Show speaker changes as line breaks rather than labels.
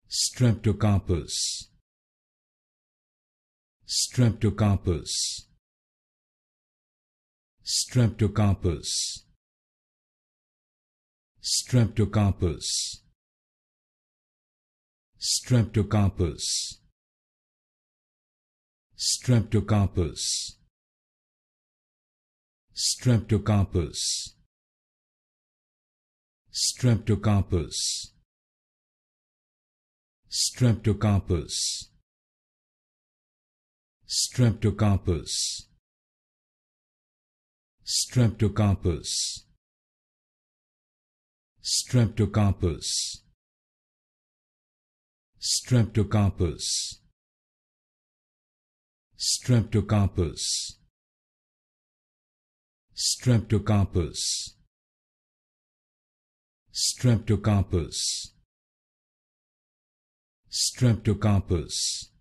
Streptocarpus, Streptocarpus, Streptocarpus, Streptocarpus, Streptocarpus, Streptocarpus, Streptocarpus, Streptocarpus, Streptocarpus, Streptocarpus, Streptocarpus, Streptocarpus, Streptocarpus, Streptocarpus, Streptocarpus, Streptocarpus, Streptocarpus,